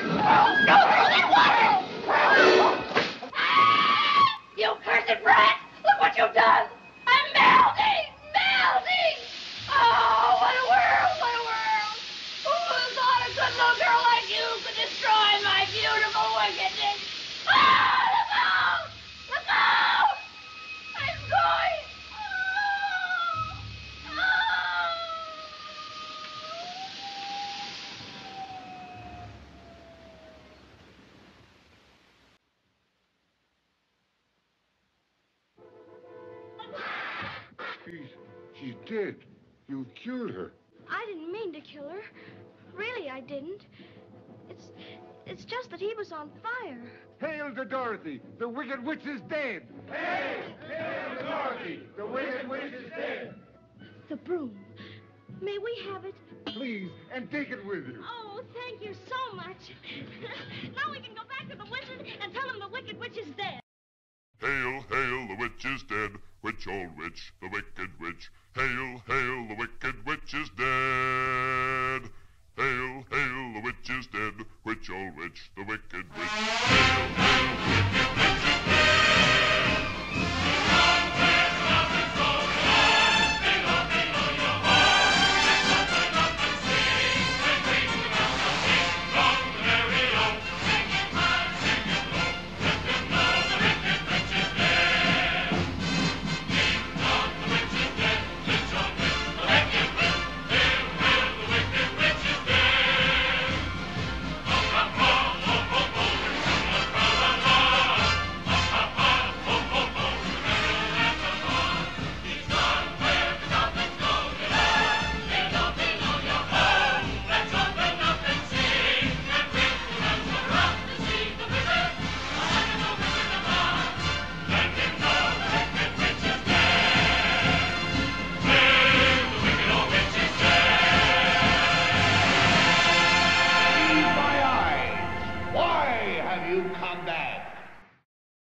Go through that water! You cursed brat! Look what you've done! I'm melting! Melting! Oh, what a world! What a world! Who would have thought a good little girl like you could destroy my beautiful wickedness? Ah, look out! Look out! I'm going! Oh, oh. She's dead. You killed her. I didn't mean to kill her. Really, I didn't. It's just that he was on fire. Hail to Dorothy! The wicked witch is dead! Hail! Hail to Dorothy! The wicked witch is dead! The broom. May we have it? Please, and take it with you. Oh, thank you so much. Now we can go back to the wizard and tell him the wicked witch is dead. Hail, hail, the witch is dead. Witch, old witch, the wicked witch. Hail, hail, the wicked witch is dead. Hail, hail, the witch is dead. Witch, old witch, the wicked witch. Hail, hail, the wicked witch is dead. You come back.